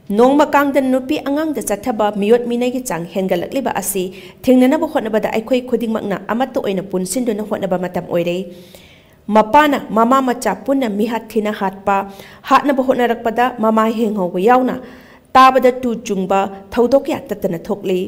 नोंमा कांगदन नुपी अंगांग the चथबा मियोट Minai की चांग हेंगलकलिबा असि थिंगननब होनबदा अखोई खुदिंगमकना अमत्त ओइना पुनसिनदुना होनबा मतम ओइरे मपाना ममा मचा पुन्ना मिहात थिना हाटपा हाटनब होनरकपदा ममा हेंगहौब यावना ताबदा तु चुंगबा थौदोक याततना थोकली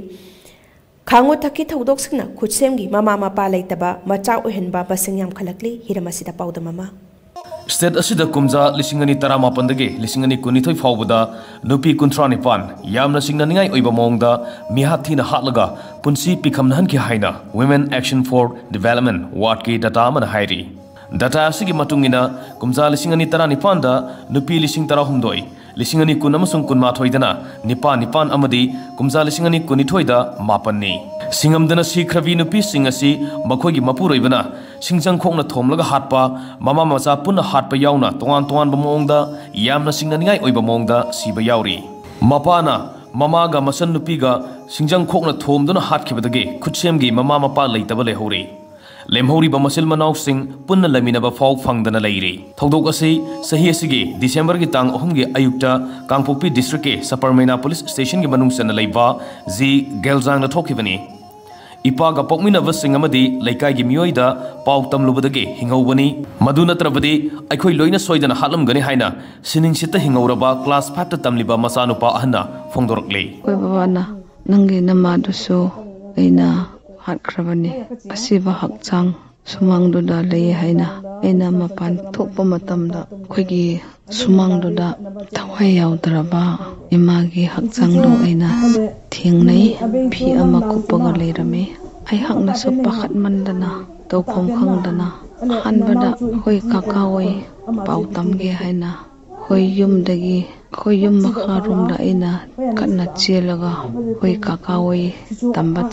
खांगो थकी थौदोकसिंगना खुदसेमगी ममा मपा लेतबा मचा ओहनबा बसिंग याम खलकली हिरमसिदा पाउदा ममा स्टेट असिदा कुमजा लिसिंगनी तरामापनदगे लिसिंगनी कुनिथोई फावबदा नुपी कुंथ्रा निपान यामना सिंगनानिंगाई ओइबा मोंगदा मिहाथीना हाटलगा पुंसी पिखमनहनकी हाइना women action for development ward की डाटा मन हाइरी डाटा असिगी मतुंगिना कुमजा लिसिंगनी तरानिपानदा नुपी लिसिंग तराहुमदोई लिसिंगनी कुन अमसुंग कुनमाथोइदना निपान निपान अमदी कुमजा लिसिंगनी कुनिथोइदा मापननी सिंगमदना सिख्रबी नुपी सिंग असि मखोइगी मपुरोइबना सिंजंग खोंगना थोमलगा हाटपा ममा मचा पुन्ना हाटपा यावना तोंगान तोंगान बमोंगदा यामना सिंगनानिंगाई ओइबा मोंगदा सिबा यावरी मपाना ममागा मसन नुपीगा सिंजंग खोंगना थोमदुना हाटखिबदगे खुदसेमगी ममा मपा लेतबा लेहौरी लेमहौरीबा मसिल मनाउसिंग पुन्ना लमिनबा फाव फंगदना लेइरी थौदोक असि सही असिगे दिसंबर की तांग 3 गे अयुक्ता कांगपोक्पी डिस्ट्रिक्ट के सपरमेना पुलिस स्टेशन के मनुंगसना लेबा जी गेलजांगना थोखिबनी इपागा पोकमिनबसिंग अमदी लेकाइगी मियोइदा पाव तमलुबदगे हिंगौबनी मदु नत्रबदी अखोई लोइना सोइदना हालमगनी हाइना सिनिंगसित हिंगौरबा क्लास 5 ता तमलिबा मसानुपा अहना फोंदोरकले कोइ बाबाना नंगे नमादुसो एना हाटख्रबनी असिबा हक्चांग सुमांगदुदा लई हाइना एना मपान थोकपा मतमदा खोइगी सुमांगदुदा थवाई याउद्रबा इमागी हक्चांगदो एना थिंगनै फी अमा कुपगा लेरमे आई हकनासु पाखत मंदना तौफम खंगदना हानबदा होय काकावै पाउ तमगे हाइना होय युमदगी होय युम मखा रूमदा एना कन्ना चेलगा होय काकावै तंबा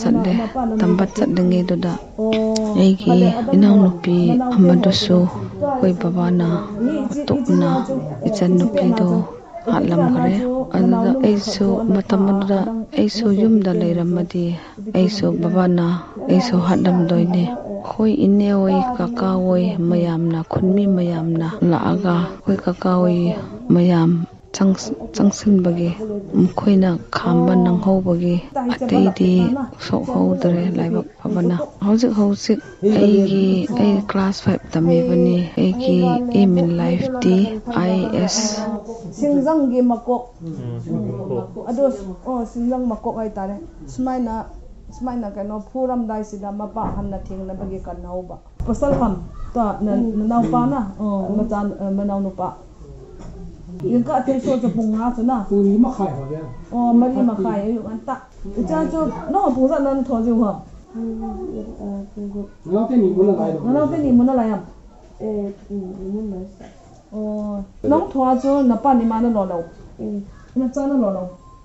चतलेंगे दुदा एगी इनाउ नुपी अमदुसु होय बाबाना तोकना इचन नुपीदो हालम करे अदुदा ऐसो मतमदा ऐसो युमदा लेरमदी ऐसो बाबाना ऐसो हादम दोइने खोई इन्ने ओई काका ओई मयामना खुनमी मयामना लागा खोई काका ओई मयाम चंगसिन बगे मुखोइना खांबा नंगहौबगे अतैदी सोखौदरे लाइबक पबना हौजिक ऐ क्लास 5 तमेबनी ऐगी एम इन लाइफ दी IS सिंजंगी मकोक अदो सिंजंग मकोक हाइतारे सुमाइना कनो फुरमदाइसिदा मपा हन्ना थेंगनबगे कन्नौबा पसल फम ता ननाउपाना मचान मनाउनुपा यंका अतेसो जो पुंगा सुना पुरी मखाय हो गया मरी मखाय यु अंता इचा जो नो पुजा नन थोजु हो ननाउते नि मुना लायम नong thua cho napa ni mana lo lo na cha na lo lo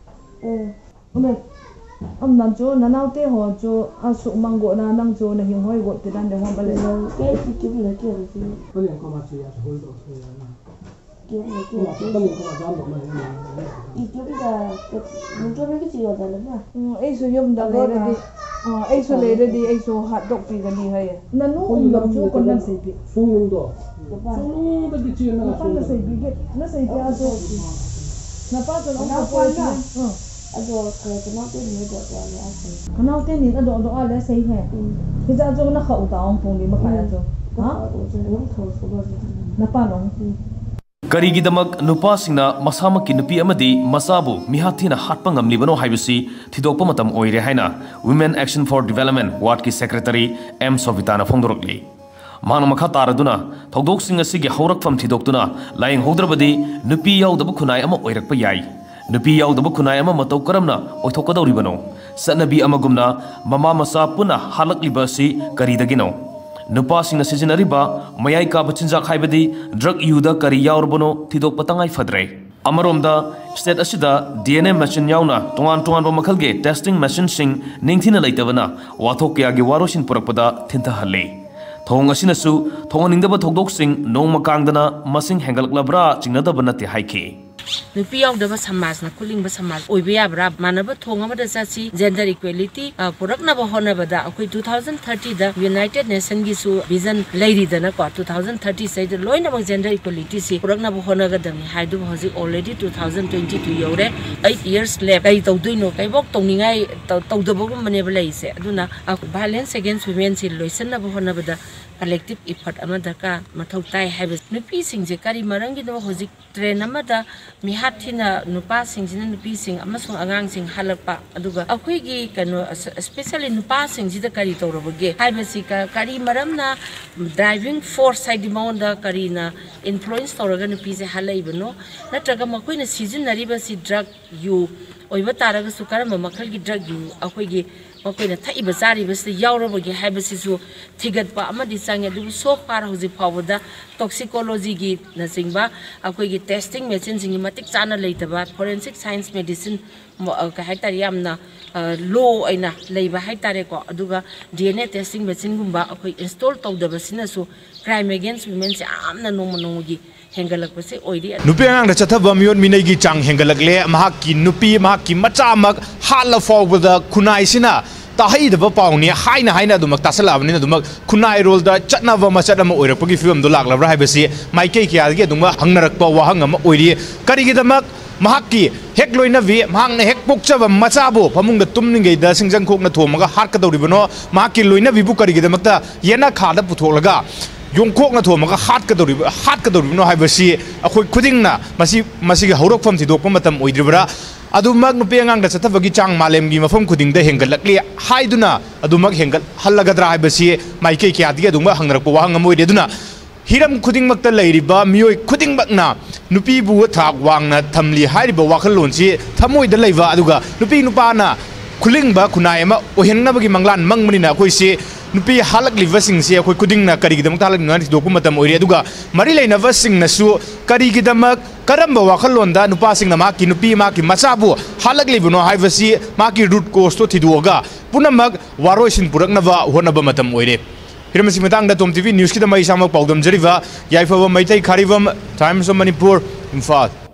nan cho na nau te ho cho asu mango na nang cho na hing hoi go te dan de ho bale ke ti la ke ri ko le ko ma chi ya ho do ke na ke le ko ma ko le ko ma ja lo ma i ke bi da mun to bi chi yo da na ai so yom da le de ai so le de ai so hat dok pi ga ni hai na nu lo cho ko nan sei pi su yum do Sulu tadi cina na sulu. Nasa ibigit, nasa ipiado. Napasa na ako na. Ado kaya kenapa ni ada ada asal. Kenapa ni ada ada say he. Kita aja na kautaong pung di makaya aja. Ha? Napa nong? करीगिदमक नुपासिंगना मसामकी नुपी अमदी मसाबु मिहाथीना हाटपा ngamlibano हाइबसी थिदोकपा मतम ओइरे हाइना women action for development ward की सेक्रेटरी एम सोविताना फोंदोरकली मांग मखा तारदुना थौदोकसिंग असिगे हौरकफम थिदोक्तुना लाइंग हौद्रबदी नुपी याउदब खुनाय अमा ओइरकपा याई नुपी याउदब खुनाय अमा मतौ करमना ओइथोकदौरिबनो सनबी अमगुमना ममा मसा पुना हालकलिबसी करीदगिनो नुपासिंग सिजनरिबा मयाई का बचिंजा खाइबदी ड्रग यूदा करी याउरबनो थिदोकपा तंगाई फद्रे अमरोमदा स्टेट असिदा DNA मशीन याउना तोंगान मखलगे टेस्टिंग मशीन सिंग निंगथिना लेतबना वाथोक कयागे वारोसिन पुरकपदा थिंथहल्ले थोंग असिनसु थोंगनिंगदब थौदोकसिंग नोंमा कांगदना मसिंग हेंगलकलब्रा चिंगनदब नते हाइखे नुपी यावदबा समाजना खुलिंगबा समाज ओइबे याब्रा मानब थोंगबदा चासी जेंडर इक्वालिटी पुरकनबा होनबदा अखोई 2030 दा यूनाइटेड नेशन की सु विजन लेरिदना को 2030 से लोइनबा जेंडर इक्वालिटी से पुरकनबा होनगदमनि हाइदु हजि ऑलरेडी 2022 यौरे 8 इयर्स लेफ्ट कई तौदुइनो कईबोक तौनिंगाई तौदबगुम मनेबा लेइसे अदुना वायलेंस अगेंस्ट वुमेन से लोइसनबा होनबदा collective effort ama daka mathau tai haibes nupi singje kari marangi no hozik train ama da mihat thina nupa singjina nupi sing amasung agang sing halakpa aduga akhoi gi kano especially nupa singjida kari tawrobage haibesi ka kari maramna driving force side mount da kari na influence tawraga nupi je halaibano natraga makoi na season nariba si drug you oiba taraga su karama makhal gi drug you akhoi gi मकोइना थाइबा चारिबसे यावरबगे हाइबसिसु थिगतपा अमदि चांगे दु सो फार हजि फावदा toxicology की नसिंगबा अखोइगी testing machine सिंगी मतिक चाना लेतबा forensic science medicine का हाइतारि यामना लो आइना लेबा हाइतारे को अदुगा डीएनए टेस्टिंग मशीन गुंबा अखोइ इंस्टॉल तौदबसिनासु क्राइम अगेंस्ट वुमेन से आमना नोमनोगी हेंगलकपसे ओइदि नुपी आंग चथब मियोन मिनैगी चांग हेंगलकले महाकी नुपी महाकी मचामक हाल फावबदा खुनाइसिना ताहैदब पाउनी हाइना हाइना दुमक तासलाबनिना दुमक खुनाइ रोलदा चटनब मचट अम ओइरपगी फिल्म दो लागलब्रा हाइबसी माइकै कियागे दुमा हंगनरकपा वाहंग अम ओइरि करिगिदमक महाकी हेक लोइनबी महांगना हेक पोक्चब मचाबो फमुंग तुमनिगैदा सिंजंग खोकना थोमगा हाटकदौरिबनो महाकी लोइनबीबु करिगिदमकता येना खादा पुथोलगा योंखोकना थोमगा हाटकदौरिबनो हाइबसी अखोइ खुदिंगना मसी हौरकफम थिदोकपा मतम ओइद्रिबरा अदुमक नुपी आंगदा चथबगी चांग मालेमगी मफम खुदिंगदा हेंगलकले हाइदुना अदुमक हेंगल हल्लगद्रा हाइबसी माइकै कियादिगे दुंगा हंगरकपा वाहंग अम ओइदे दुना हिरम खुदिंगमक्ता लैरिबा मियोय खुदिंगमकना नुपीबु थाक वांगना थमली हाइरिबा वाखलोनसी थमोइदा लैबा अदुगा नुपी नुपाना खुलिंगबा खुनाय अमा ओहेंगनबगी मंगलान मंगमनिना अखोइसे नुपी हालकलिबसिंगसे अखोइ खुदिंगना करिगिदमक थालकना थिदोकपा मतम ओइरे अदुगा मरि लैनबसिंगनसु करिगिदमक करम्ब वाखलोंदा नुपासिंगना माकी नुपी माकी मचाबु हालकलिबनो हाइबसी माकी रूट कोज तो थिदोगा पुनमक वारोइसिन पुरकनबा होनबा मतम ओइरे हिरमसी मतंग टॉम टीवी न्यूज़ की दम इसामक पाउदम जरिवा याइफव मैथै खारिवम टाइम्स ऑफ मणिपुर इम्फाल।